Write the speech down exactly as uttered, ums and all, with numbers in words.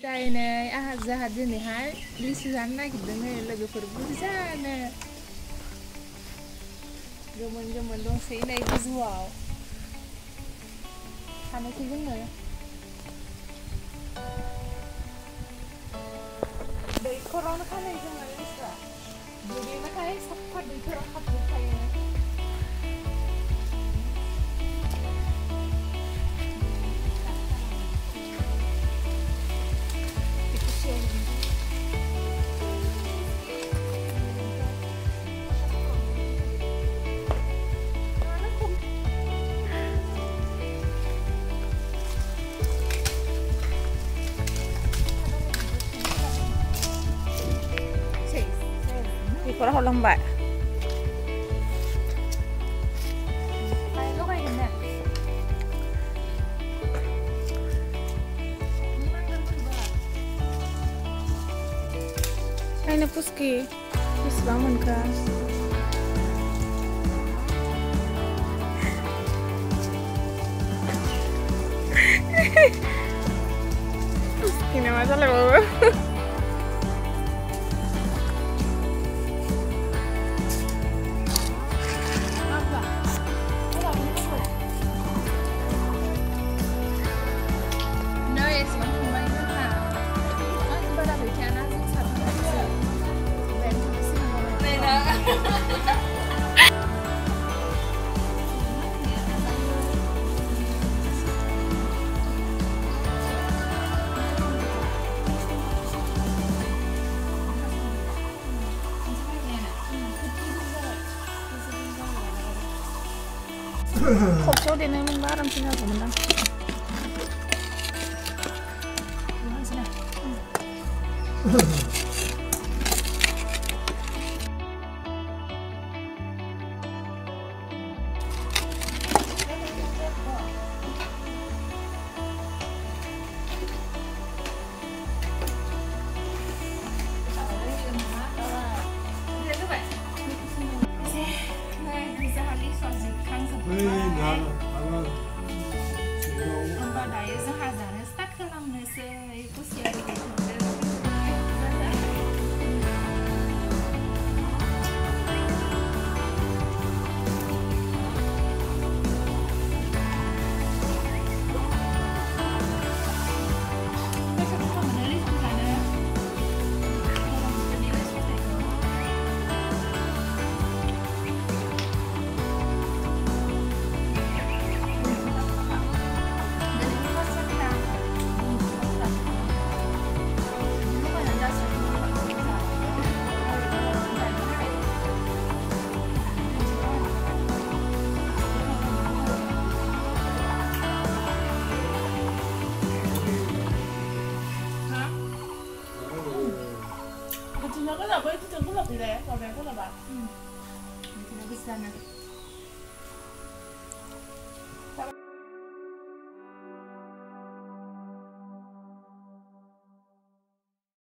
दायनै आहा जाहा दिनैहाय लिसु जानो नागिरदोंनो लोगोफोर बुरजानो गोमोन गोमोन दंसै नै गोजौआव थानोसै जोङो दैखरावनो खानाय जोंना लिसुआ दुगैबाथाय साफा दैखराव हाबजोबखायो Có hot lông bạc. Hai na puski. Isbang man ka. Puski na masalah baba. Khóc số đến đây mình bắt làm sao của mình đâu. Ombak dayo zahazana start खालामनोसै कुसिया Nó có là với chương có lập gì đấy, còn bé có là bạn. Ừ. Nó biết ra nè.